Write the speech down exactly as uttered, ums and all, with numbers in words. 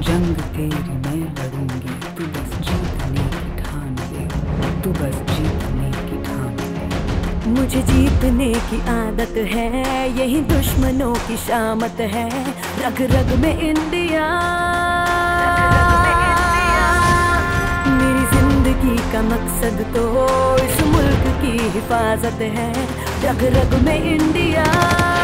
जंग तेरी मैं लड़ूंगी, तू बस जीतने की ठान ले, तू बस जीतने की ठान ले। मुझे जीतने की आदत है, यही दुश्मनों की शामत है, रग रग में इंडिया। मेरी जिंदगी का मकसद तो इस मुल्क की हिफाजत है, रग रग में इंडिया।